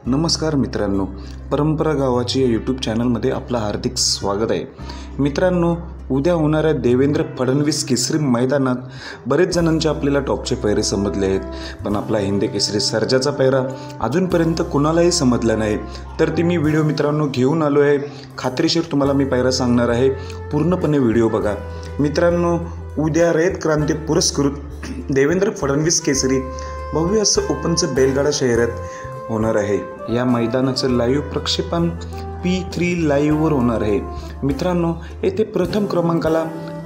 नमस्कार मित्रांनो, परंपरा गावाची या यूट्यूब चॅनलमध्ये आपलं हार्दिक स्वागत आहे. मित्रांनो, उद्या होणाऱ्या देवेंद्र फडणवीस केसरी मैदानात बरेच जणांचे आपल्याला टॉपचे पैरे समजले आहेत, पण आपला हिंद केसरी सर्जाचा पैरा अजूनपर्यंत कुणालाही समजला नाही. तर ती मी व्हिडिओ मित्रांनो घेऊन आलो आहे. खात्रीशीर तुम्हाला मी पैरा सांगणार आहे, पूर्णपणे व्हिडिओ बघा. मित्रांनो, उद्या रयत क्रांती पुरस्कृत देवेंद्र फडणवीस केसरी भव्य असं ओपनचं बैलगाडा शर्यत होणार आहे. या मैदानाचं लाईव्ह प्रक्षेपण P3 लाईव्हवर होणार आहे. मित्रांनो, येथे प्रथम क्रमांकाला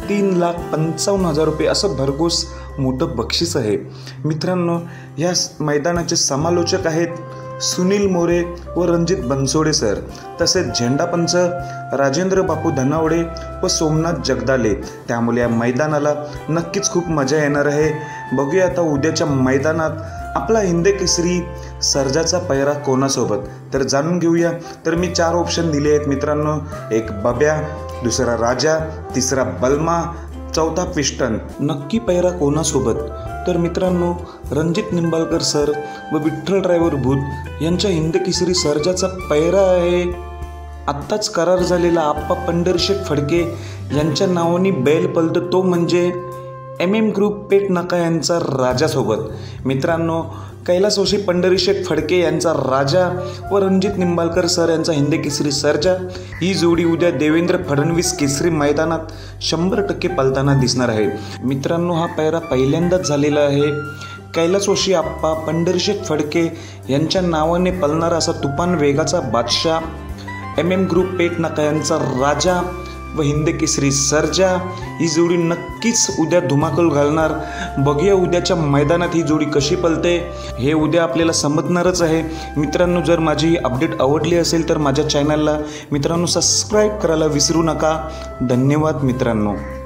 3,55,000 रुपये असं भरघोस मोठं बक्षीस आहे. मित्रांनो, या मैदानाचे समालोचक आहेत सुनील मोरे व रणजित बनसोडे सर, तसेच झेंडापंच राजेंद्र बापू धनावडे व सोमनाथ जगदाले. त्यामुळे या मैदानाला नक्कीच खूप मजा येणार आहे. बघूया आता उद्याच्या मैदानात आपला हिंद केसरी सर्जाचा पैरा कोणासोबत, तर जाणून घेऊया. तर मी 4 ऑप्शन दिले आहेत मित्रांनो. एक बब्या, दुसरा राजा, तिसरा बलमा, चौथा पिस्टन. नक्की पैरा कोणासोबत? तर मित्रांनो, रणजित निंबाळकर सर व विठ्ठल ड्रायव्हर भूत यांच्या हिंद केसरी सर्जाचा पैरा आहे. आत्ताच करार झालेला आप्पा पंढरीशेठ फडके यांच्या नावाने बैल पलतो, तो म्हणजे MM ग्रुप पेट नाका यांचा राजासोबत. मित्रांनो, कैलासवासी पंढरीशेठ फडके यांचा राजा व रणजित निंबाळकर सर यांचा हिंद केसरी सर्जा ही जोडी उद्या देवेंद्र फडणवीस केसरी मैदानात 100% पलताना दिसणार आहे. मित्रांनो, हा पैरा पहिल्यांदाच झालेला आहे. कैलासवासी आप्पा पंढरीशेठ फडके यांच्या नावाने पलणारा असा तुफान वेगाचा बादशाह MM ग्रुप पेट नाका यांचा राजा व हिंद केसरी सर्जा ही जोडी नक्कीच उद्या धुमाकूळ घालणार. बघूया उद्याच्या मैदानात ही जोडी कशी पलते, हे उद्या आपल्याला समजणारच आहे. मित्रांनो, जर माझी ही अपडेट आवडली असेल तर माझ्या चॅनलला मित्रांनो सबस्क्राईब करायला विसरू नका. धन्यवाद मित्रांनो.